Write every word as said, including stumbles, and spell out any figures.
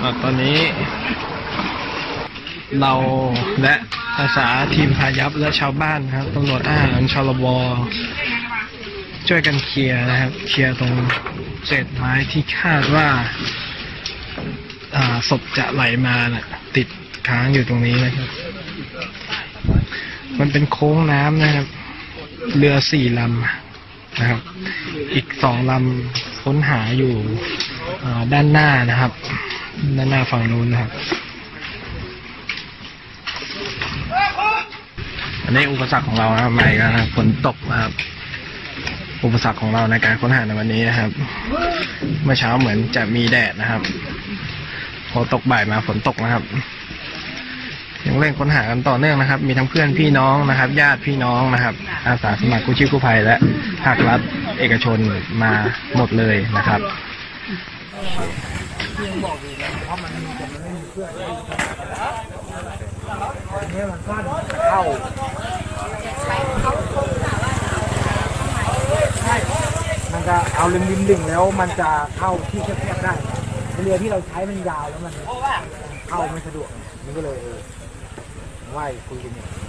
ตอนนี้เราและอาสาทีมพายัพและชาวบ้านครับตำรวจอ่างชลบช่วยกันเคลียร์นะครับเคลียร์ตรงเศษไม้ที่คาดว่าศพจะไหลมานะติดค้างอยู่ตรงนี้นะครับมันเป็นโค้งน้ำนะครับเรือสี่ลำนะครับอีกสองลำค้นหาอยู่ด้านหน้านะครับด้านหน้าฝั่งนู้นนะครับอันนี้อุปสรรคของเรานะครับใหม่กันนะครับฝนตกนะครับอุปสรรคของเราในการค้นหาในวันนี้นะครับเมื่อเช้าเหมือนจะมีแดดนะครับพอตกบ่ายมาฝนตกนะครับยังเร่งค้นหากันต่อเนื่องนะครับมีทั้งเพื่อนพี่น้องนะครับญาติพี่น้องนะครับอาสาสมัครกู้ชีพกู้ภัยและภาครัฐเอกชนมาหมดเลยนะครับยังบอกอยู่นะเพราะมันมีแต่มันไม่มีเพื่อนอันนี้มันสั้นเข้ามันจะเอาริมริมดึงแล้วมันจะเข้าที่แคบๆได้เรือที่เราใช้มันยาวแล้วมันเข้าไม่สะดวกมันก็เลยเออว่ายคุยกันเนี่ย